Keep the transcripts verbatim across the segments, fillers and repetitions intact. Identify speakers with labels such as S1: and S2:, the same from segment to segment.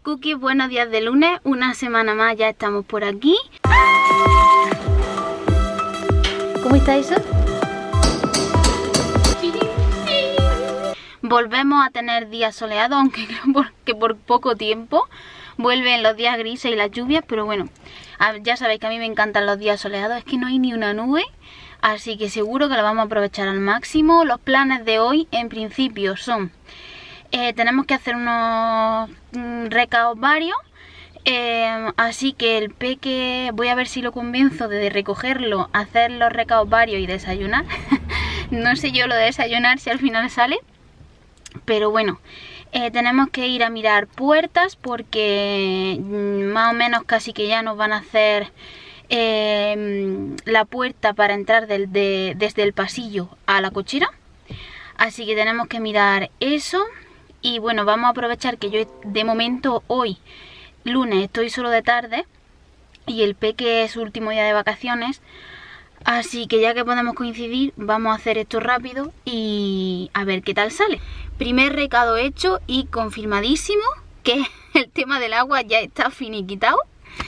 S1: Cookies, buenos días de lunes, una semana más ya estamos por aquí. ¿Cómo está eso? Volvemos a tener días soleados, aunque creo que por poco tiempo. Vuelven los días grises y las lluvias, pero bueno, ya sabéis que a mí me encantan los días soleados, es que no hay ni una nube, así que seguro que lo vamos a aprovechar al máximo. Los planes de hoy en principio son... Eh, tenemos que hacer unos mm, recados varios, eh, así que el peque voy a ver si lo convenzo de recogerlo, hacer los recados varios y desayunar. No sé yo lo de desayunar si al final sale, pero bueno, eh, tenemos que ir a mirar puertas porque mm, más o menos casi que ya nos van a hacer eh, la puerta para entrar del, de, desde el pasillo a la cochera, así que tenemos que mirar eso. Y bueno, vamos a aprovechar que yo de momento hoy, lunes, estoy solo de tarde y el peque es su último día de vacaciones. Así que ya que podemos coincidir, vamos a hacer esto rápido y a ver qué tal sale. Primer recado hecho y confirmadísimo, que el tema del agua ya está finiquitado.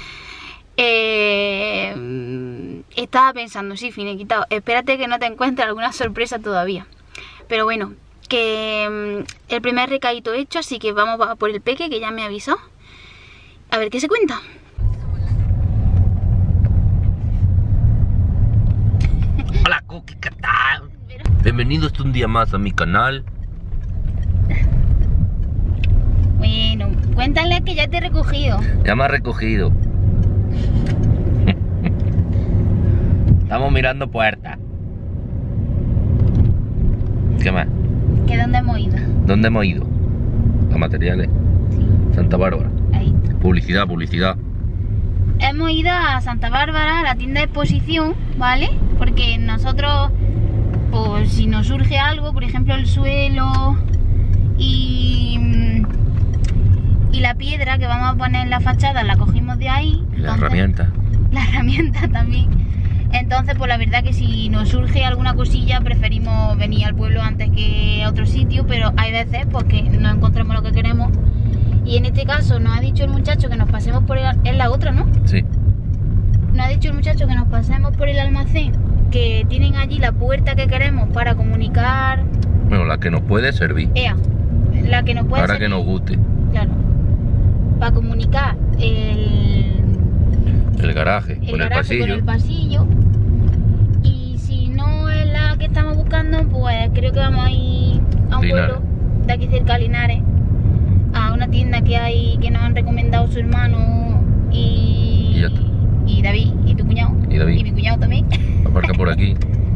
S1: Eh, estaba pensando, sí, finiquitado. Espérate que no te encuentres alguna sorpresa todavía. Pero bueno, que el primer recadito hecho, así que vamos a por el peque que ya me avisó. A ver qué se cuenta.
S2: Hola Cookie, ¿qué tal? Bienvenidos un día más a mi canal.
S1: Bueno, cuéntale que ya te he recogido.
S2: Ya me ha recogido. Estamos mirando puertas. ¿Qué más?
S1: ¿Que dónde hemos ido?
S2: ¿Dónde hemos ido? A materiales.
S1: Sí.
S2: Santa Bárbara.
S1: Ahí está.
S2: Publicidad, publicidad.
S1: Hemos ido a Santa Bárbara, a la tienda de exposición, ¿vale? Porque nosotros, pues si nos surge algo, por ejemplo el suelo y, y la piedra que vamos a poner en la fachada, la cogimos de ahí.
S2: Y la herramienta.
S1: La herramienta también. Entonces, pues la verdad que si nos surge alguna cosilla, preferimos venir al pueblo antes que a otro sitio, pero hay veces pues que no encontramos lo que queremos. Y en este caso nos ha dicho el muchacho que nos pasemos por el... Es la otra, ¿no?
S2: Sí.
S1: Nos ha dicho el muchacho que nos pasemos por el almacén, que tienen allí la puerta que queremos para comunicar...
S2: Bueno, la que nos puede servir.
S1: Ea, la que nos puede
S2: Ahora
S1: servir.
S2: que nos guste.
S1: Claro. Para comunicar el...
S2: El garaje,
S1: el
S2: con el
S1: garaje
S2: pasillo.
S1: con el pasillo. Y si no es la que estamos buscando, pues creo que vamos a ir a un
S2: Linares.
S1: pueblo de aquí cerca de Linares, a una tienda que hay que nos han recomendado su hermano y,
S2: Y ya está.
S1: y David y tu cuñado
S2: Y David.
S1: y mi cuñado también.
S2: Aparca por aquí.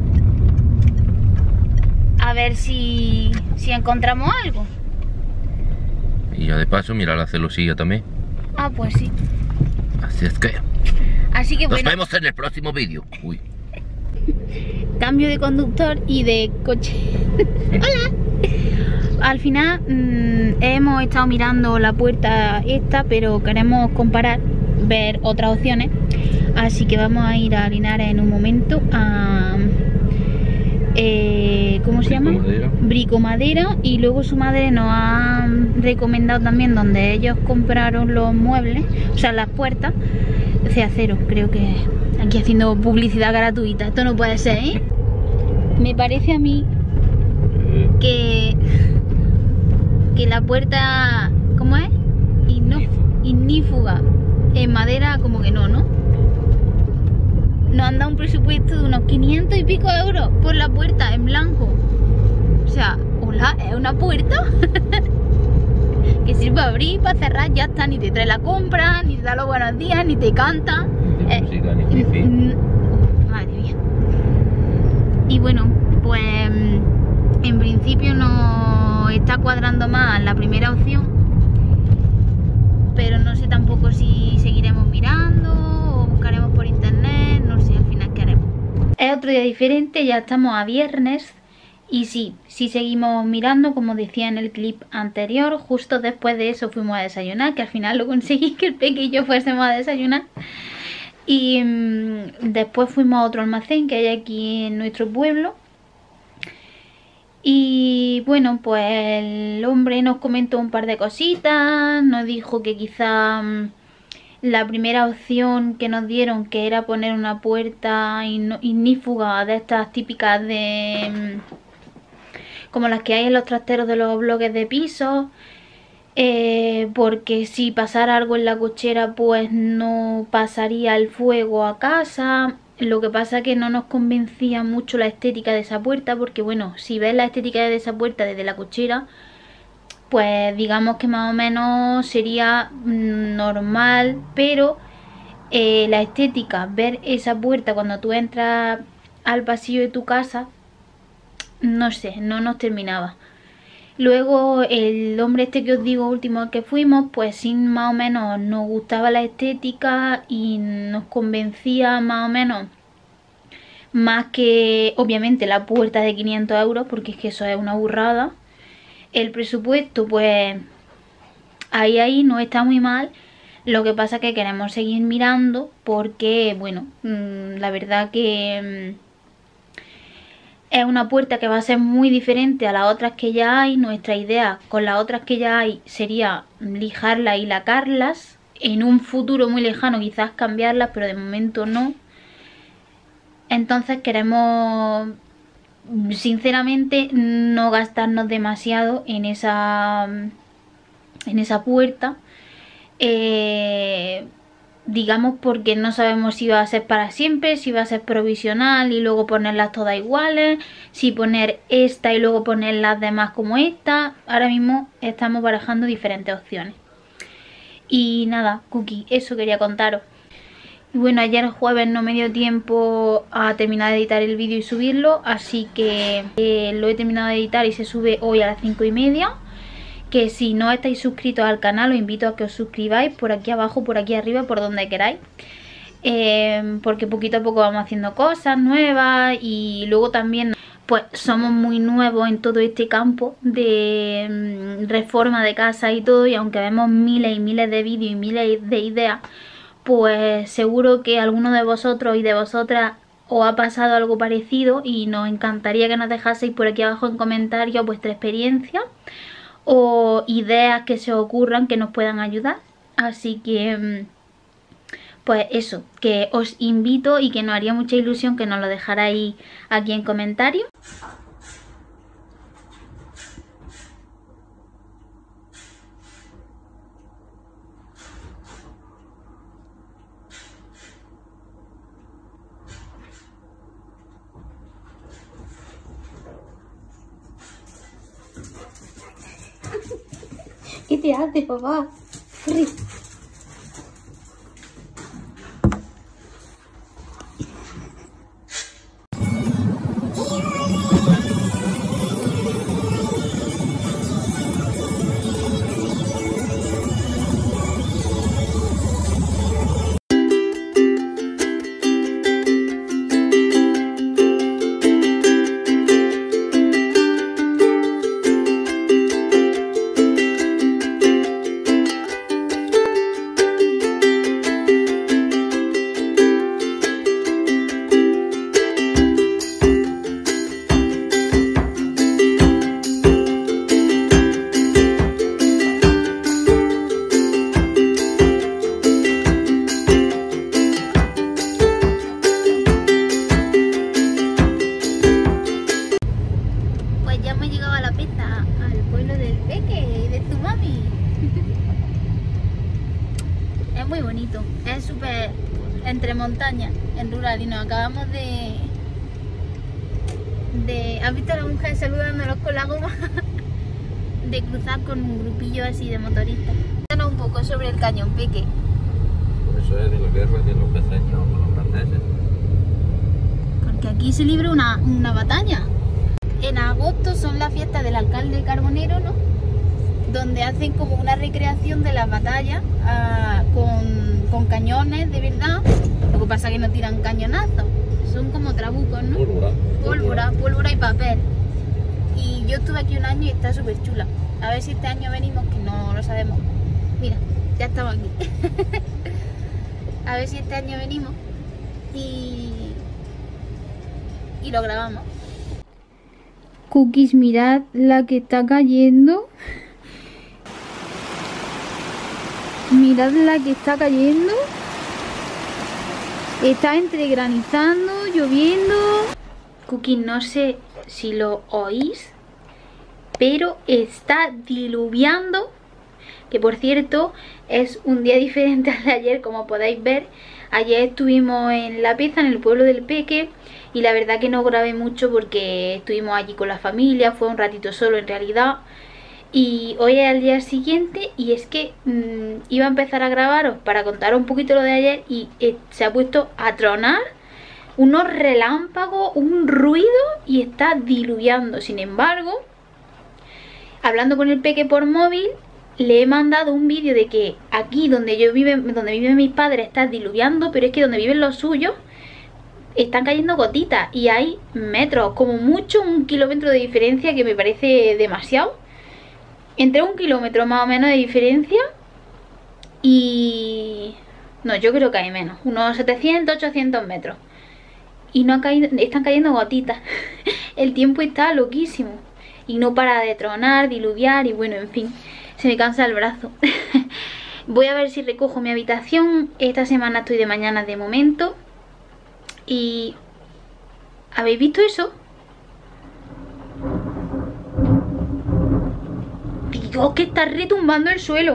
S1: A ver si, si encontramos algo.
S2: Y ya de paso, mira la celosilla también.
S1: Ah, pues sí.
S2: Así es que...
S1: Así que
S2: Nos
S1: bueno,
S2: vemos en el próximo vídeo. Uy.
S1: cambio de conductor y de coche. Hola. Al final mmm, hemos estado mirando la puerta esta, pero queremos comparar, ver otras opciones. Así que vamos a ir a Linares en un momento a... Eh, ¿Cómo se llama?
S2: Bricomadera.
S1: Bricomadera. Y luego su madre nos ha recomendado también donde ellos compraron los muebles, o sea, las puertas, C acero. Creo que aquí haciendo publicidad gratuita. Esto no puede ser, ¿eh? Me parece a mí que que la puerta, ¿cómo es? Igno- ignífuga en madera, como que no, ¿no? Nos han dado un presupuesto de unos quinientos y pico euros por la puerta en blanco. O sea, hola, es una puerta que sirve para abrir, para cerrar, ya está. Ni te trae la compra, ni te da los buenos días, ni te canta.
S2: Ni
S1: Eh,
S2: música, ni
S1: mm,
S2: wifi.
S1: mm, madre mía. Y bueno, pues en principio nos está cuadrando más la primera opción, pero no sé tampoco si seguiremos mirando o buscaremos por internet, no sé al final qué haremos. Es otro día diferente, ya estamos a viernes y sí, sí seguimos mirando, como decía en el clip anterior. Justo después de eso fuimos a desayunar, que al final lo conseguí, que el peque y yo fuésemos a desayunar. Y mmm, después fuimos a otro almacén que hay aquí en nuestro pueblo. Y bueno, pues el hombre nos comentó un par de cositas, nos dijo que quizá mm, la primera opción que nos dieron, que era poner una puerta ignífuga de estas típicas de... Mm, como las que hay en los trasteros de los bloques de pisos, eh, porque si pasara algo en la cochera pues no pasaría el fuego a casa. Lo que pasa es que no nos convencía mucho la estética de esa puerta, porque bueno, si ves la estética de esa puerta desde la cochera, pues digamos que más o menos sería normal, pero eh, la estética, ver esa puerta cuando tú entras al pasillo de tu casa, no sé, no nos terminaba. Luego el hombre este que os digo último que fuimos, pues sí, más o menos nos gustaba la estética y nos convencía más o menos, más que obviamente la puerta de quinientos euros, porque es que eso es una burrada. El presupuesto pues ahí ahí no está muy mal. Lo que pasa es que queremos seguir mirando porque bueno, mmm, la verdad que... Mmm, es una puerta que va a ser muy diferente a las otras que ya hay. Nuestra idea con las otras que ya hay sería lijarlas y lacarlas. En un futuro muy lejano quizás cambiarlas, pero de momento no. Entonces queremos sinceramente no gastarnos demasiado en esa, en esa puerta. Eh... digamos porque no sabemos si va a ser para siempre, si va a ser provisional y luego ponerlas todas iguales, si poner esta y luego poner las demás como esta. Ahora mismo estamos barajando diferentes opciones. Y nada, Cookie, eso quería contaros. Y bueno, ayer jueves no me dio tiempo a terminar de editar el vídeo y subirlo, así que eh, lo he terminado de editar y se sube hoy a las cinco y media. Que si no estáis suscritos al canal os invito a que os suscribáis por aquí abajo, por aquí arriba, por donde queráis, eh, porque poquito a poco vamos haciendo cosas nuevas. Y luego también pues somos muy nuevos en todo este campo de mm, reforma de casa y todo, y aunque vemos miles y miles de vídeos y miles de ideas, pues seguro que a alguno de vosotros y de vosotras os ha pasado algo parecido y nos encantaría que nos dejaseis por aquí abajo en comentarios vuestra experiencia o ideas que se os ocurran que nos puedan ayudar. Así que pues eso, que os invito y que nos haría mucha ilusión que nos lo dejarais aquí en comentarios. ¿Qué te hace, papá? Corre. Muy bonito, es súper entre montañas, en rural, y nos acabamos de, de... ¿Has visto a la mujer saludándonos con la goma? De cruzar con un grupillo así de motoristas. Cuéntanos un poco sobre el Cañón Peque.
S2: Eso es de la guerra de los caceños con los franceses.
S1: Porque aquí se libra una, una batalla. En agosto son las fiestas del alcalde Carbonero, ¿no? Donde hacen como una recreación de las batallas uh, con, con cañones de verdad. Lo que pasa es que no tiran cañonazos, son como trabucos, ¿no?
S2: Pólvora.
S1: Pólvora, pólvora y papel. Y yo estuve aquí un año y está súper chula. A ver si este año venimos, que no lo sabemos. Mira, ya estamos aquí. A ver si este año venimos y, y lo grabamos. Cookies, mirad la que está cayendo. Mirad la que está cayendo. Está entre granizando, lloviendo. Cookies, no sé si lo oís, pero está diluviando. Que por cierto es un día diferente al de ayer, como podéis ver. Ayer estuvimos en La Peza, en el pueblo del Peque, y la verdad que no grabé mucho porque estuvimos allí con la familia, fue un ratito solo en realidad. Y hoy es el día siguiente y es que mmm, iba a empezar a grabaros para contaros un poquito lo de ayer y eh, se ha puesto a tronar unos relámpagos, un ruido y está diluviando. Sin embargo, hablando con el Peque por móvil, le he mandado un vídeo de que aquí donde yo vive, donde viven mis padres está diluviando, pero es que donde viven los suyos están cayendo gotitas y hay metros, como mucho un kilómetro de diferencia, que me parece demasiado. Entre un kilómetro más o menos de diferencia y... no, yo creo que hay menos, unos setecientos, ochocientos metros. Y no ha caído, están cayendo gotitas. El tiempo está loquísimo y no para de tronar, diluviar y bueno, en fin. Se me cansa el brazo. Voy a ver si recojo mi habitación. Esta semana estoy de mañana de momento. Y... ¿habéis visto eso? Dios, que está retumbando el suelo.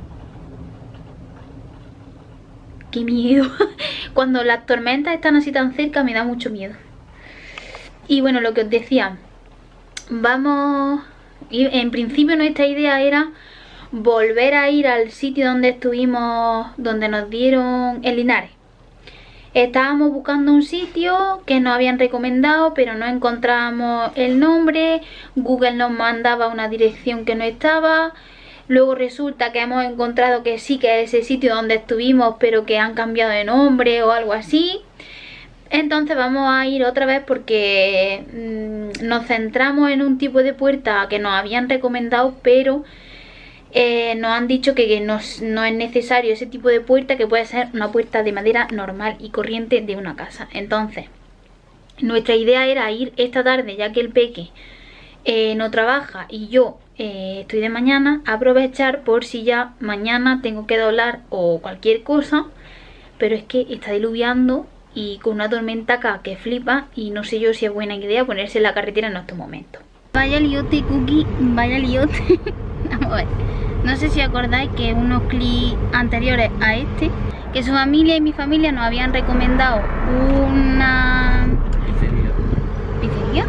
S1: Qué miedo. Cuando las tormentas están así tan cerca me da mucho miedo. Y bueno, lo que os decía, vamos... en principio nuestra idea era volver a ir al sitio donde estuvimos, donde nos dieron el Linares. Estábamos buscando un sitio que nos habían recomendado, pero no encontrábamos el nombre. Google nos mandaba una dirección que no estaba. Luego resulta que hemos encontrado que sí que es ese sitio donde estuvimos, pero que han cambiado de nombre o algo así. Entonces vamos a ir otra vez porque mmm, nos centramos en un tipo de puerta que nos habían recomendado, pero eh, nos han dicho que, que no, no es necesario ese tipo de puerta, que puede ser una puerta de madera normal y corriente de una casa. Entonces nuestra idea era ir esta tarde, ya que el Peque eh, no trabaja y yo eh, estoy de mañana, aprovechar por si ya mañana tengo que doblar o cualquier cosa, pero es que está diluviando y con una tormenta acá que flipa y no sé yo si es buena idea ponerse en la carretera en estos momentos. Vaya liote, Cookie, vaya liote. Vamos a ver. No sé si acordáis que unos clips anteriores a este, que su familia y mi familia nos habían recomendado una pizzería. ¿Pizzería?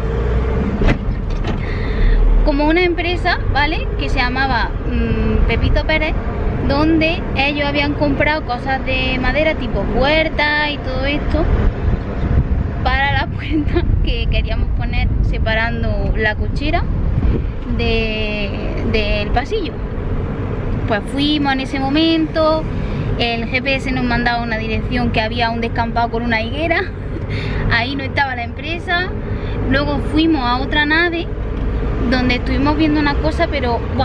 S1: Como una empresa, ¿vale? Que se llamaba mmm, Pepito Pérez, donde ellos habían comprado cosas de madera tipo puertas y todo esto para la puerta que queríamos poner separando la cochera de, del pasillo. Pues fuimos en ese momento, el G P S nos mandaba una dirección que había un descampado con una higuera, ahí no estaba la empresa. Luego fuimos a otra nave donde estuvimos viendo una cosa, pero ¡buah!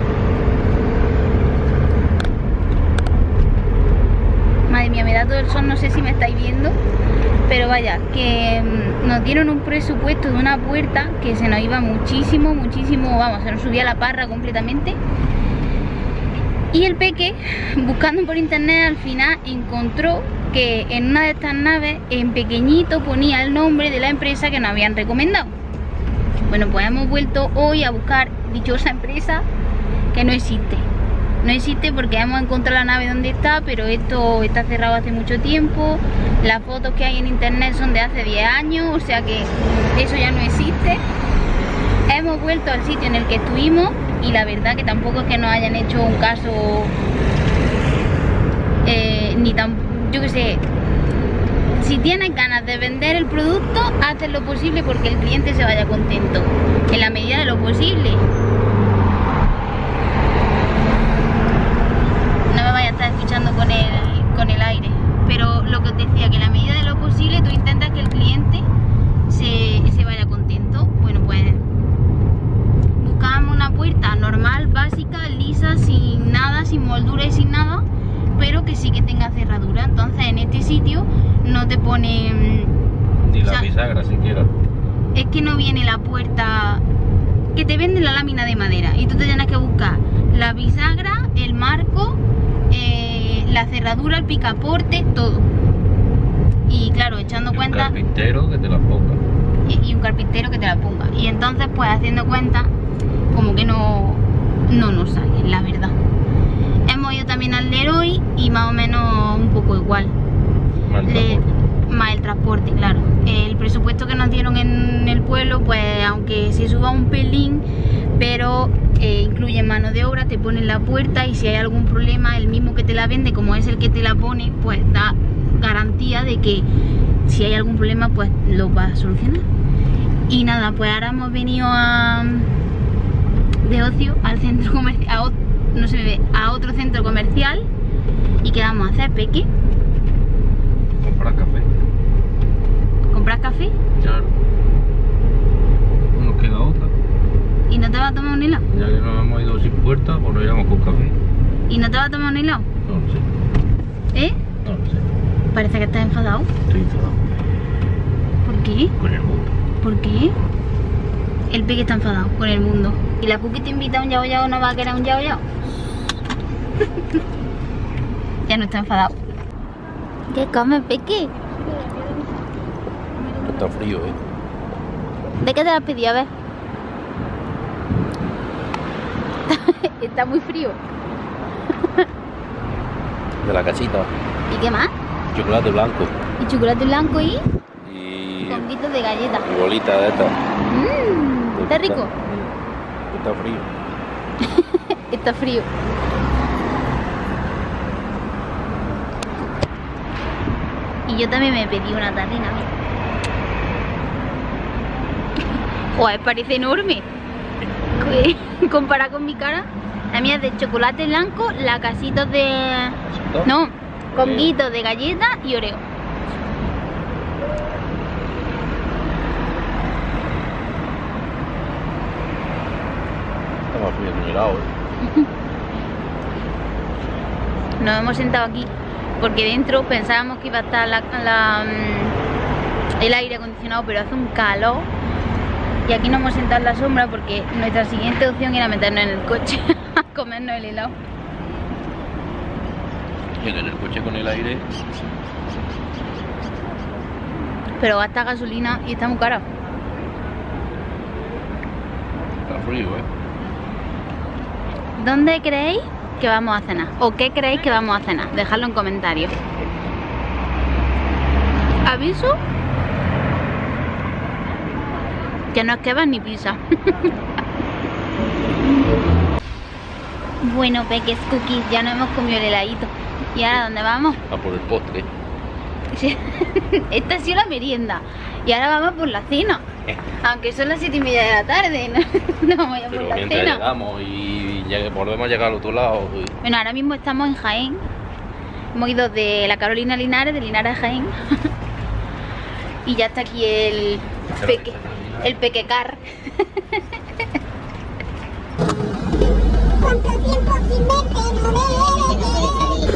S1: Madre mía, me da todo el sol, no sé si me estáis viendo, pero vaya, que mmm, nos dieron un presupuesto de una puerta que se nos iba muchísimo, muchísimo, vamos, se nos subía la parra completamente. Y el Peque, buscando por internet, al final encontró que en una de estas naves, en pequeñito, ponía el nombre de la empresa que nos habían recomendado. Bueno, pues hemos vuelto hoy a buscar dichosa empresa que no existe. No existe porque hemos encontrado la nave donde está, pero esto está cerrado hace mucho tiempo. Las fotos que hay en internet son de hace diez años, o sea que eso ya no existe. Hemos vuelto al sitio en el que estuvimos y la verdad que tampoco es que nos hayan hecho un caso, eh, ni tan, yo qué sé. Si tienes ganas de vender el producto, haces lo posible porque el cliente se vaya contento, en la medida de lo posible. No me vaya a estar escuchando con el, con el aire, pero lo que os decía, que en la medida de lo posible tú intentas que el cliente se, se vaya contento. Bueno, pues buscábamos una puerta normal, básica, lisa, sin nada, sin moldura y sin nada, pero que sí que tenga cerradura. Entonces en este sitio no te pone
S2: ni la
S1: o sea,
S2: bisagra siquiera.
S1: es que no viene la puerta, que te venden la lámina de madera y tú te tienes que buscar la bisagra, el marco, eh, la cerradura, el picaporte, todo. Y claro, echando
S2: y
S1: cuenta...
S2: un carpintero que te la ponga.
S1: Y, y un carpintero que te la ponga. Y entonces pues haciendo cuenta, como que no, no nos sale, la verdad. Hemos ido también al Leroy y más o menos un poco igual.
S2: Más el
S1: Le-
S2: transporte.
S1: más el transporte, claro. El presupuesto que nos dieron en el pueblo, pues aunque se suba un pelín, pero eh, incluye mano de obra, te ponen la puerta y si hay algún problema, el mismo que te la vende, como es el que te la pone, pues da garantía de que si hay algún problema, pues lo va a solucionar. Y nada, pues ahora hemos venido a de ocio al centro comercial, no se me ve, a otro centro comercial. ¿Y qué vamos a hacer, Peque?
S2: Comprar café.
S1: ¿Comprar café?
S2: Claro. No nos queda otra.
S1: ¿Y no te vas a tomar un helado?
S2: Ya que nos hemos ido sin puerta, pues nos iremos con café.
S1: ¿Y no te vas a tomar un helado?
S2: No lo sé.
S1: ¿Eh?
S2: No lo sé.
S1: Parece que estás enfadado.
S2: Estoy enfadado
S1: ¿Por qué?
S2: con el mundo.
S1: ¿Por qué? El Peque está enfadado con el mundo. ¿Y la Cookie te invita a un yao yao, no va a querer un yao yao? Ya no está enfadado. ¿Qué comes, Peque?
S2: Está frío, ¿eh?
S1: ¿De qué te la has pedido? A ver. Está muy frío.
S2: De la casita.
S1: ¿Y qué más?
S2: Chocolate blanco.
S1: ¿Y chocolate blanco y
S2: Y,
S1: conguitos de galleta?
S2: y bolita de estas.
S1: Mmm, está rico.
S2: Está frío.
S1: Está frío. Y yo también me pedí una tarrina. Mira. Joder, parece enorme. Comparada con mi cara. La mía es de chocolate blanco, la casitos de... No, conguitos de galleta y oreo.
S2: Está más frío que un helado, ¿eh?
S1: Nos hemos sentado aquí porque dentro pensábamos que iba a estar la, la, mm, el aire acondicionado, pero hace un calor. Y aquí nos hemos sentado en la sombra porque nuestra siguiente opción era meternos en el coche a comernos el helado.
S2: Y en el coche con el aire.
S1: Pero gasta gasolina y está muy cara.
S2: Está frío, ¿eh?
S1: ¿Dónde creéis que vamos a cenar? ¿O qué creéis que vamos a cenar? Dejadlo en comentarios. ¿Aviso? Que no es kebab ni pizza. Bueno, Peques Cookies, ya no hemos comido el heladito. ¿Y ahora dónde vamos?
S2: A por el postre.
S1: Esta ha sido la merienda. Y ahora vamos por la cena. Aunque son las siete y media de la tarde, no, no vamos a por
S2: Pero
S1: la
S2: mientras
S1: cena.
S2: llegamos y lleg- volvemos a llegar al otro lado. Y...
S1: Bueno, ahora mismo estamos en Jaén. Hemos ido de la Carolina a Linares, de Linares a Jaén. Y ya está aquí el peque, el pequecar.
S3: Cuánto tiempo sin verte, no me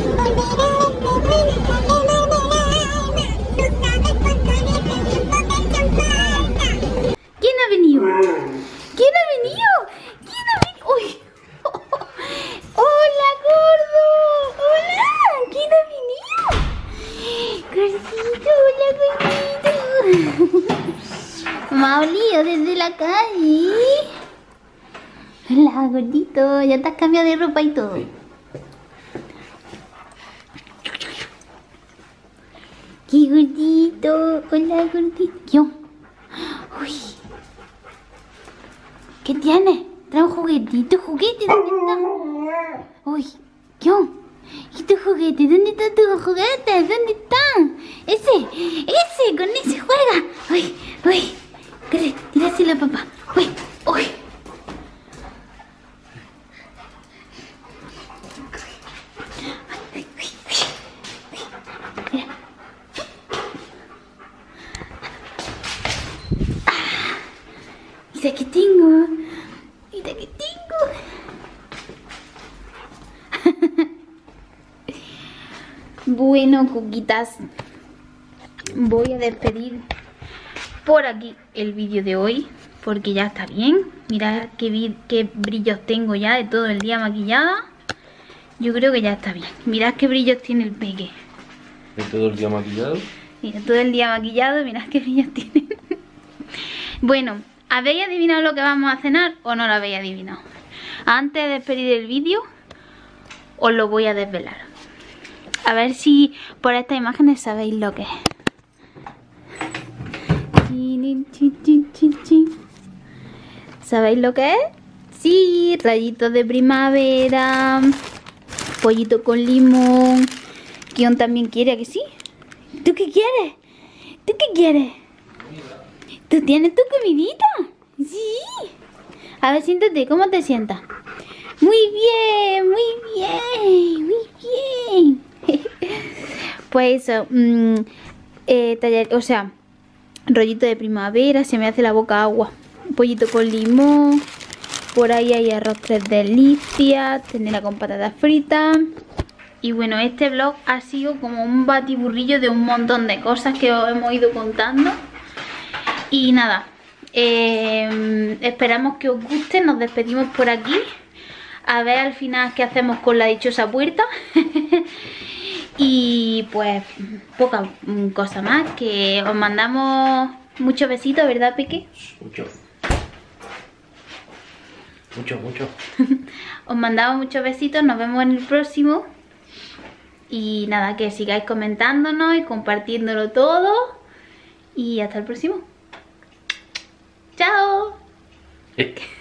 S1: ¿Quién ha venido? ¿Quién ha venido? ¿Quién ha venido? ¡Uy! ¡Hola, gordo! ¡Hola! ¿Quién ha venido? Gordito, hola, gordito. Me ha olido desde la calle. Hola, gordito. Ya te has cambiado de ropa y todo.
S2: Sí.
S1: ¡Qué gordito! Hola, gordito. Yo. Uy. ¿Qué tienes? Trae un juguetito. ¿Juguete? ¿Dónde está? Uy. Yo. ¿Y tu juguete? ¿Dónde están tus juguetes? ¿Dónde están? Ese. Ese. Con ese juega. Uy. Uy. Corre. Tíraselo a papá. Uy. Uy. Mira que tengo. Mira que tengo. Bueno, cuquitas, voy a despedir por aquí el vídeo de hoy, porque ya está bien. Mirad qué, qué brillos tengo ya de todo el día maquillada. Yo creo que ya está bien. Mirad qué brillos tiene el peque.
S2: ¿De todo el día maquillado?
S1: Mira, todo el día maquillado, mirad qué brillos tiene. Bueno, ¿habéis adivinado lo que vamos a cenar o no lo habéis adivinado? Antes de despedir el vídeo, os lo voy a desvelar. A ver si por estas imágenes sabéis lo que es. ¿Sabéis lo que es? Sí, rayitos de primavera, pollito con limón. Kion también quiere, ¿a que sí? ¿Tú qué quieres? ¿Tú qué quieres? ¿Tú tienes tu comidita? Sí. A ver, siéntate, ¿cómo te sientas? Muy bien, muy bien, muy bien. Pues eso, mmm, eh, tallar, o sea, rollito de primavera, se me hace la boca agua. Pollito con limón, por ahí hay arroz tres delicias, ternera con patatas fritas. Y bueno, este vlog ha sido como un batiburrillo de un montón de cosas que os hemos ido contando. Y nada, eh, esperamos que os guste, nos despedimos por aquí. A ver al final qué hacemos con la dichosa puerta. Y pues poca cosa más, que os mandamos muchos besitos, ¿verdad, Peque?
S2: Mucho. Mucho, mucho.
S1: Os mandamos muchos besitos, nos vemos en el próximo. Y nada, que sigáis comentándonos y compartiéndolo todo. Y hasta el próximo. ¡Chao!
S2: Eh.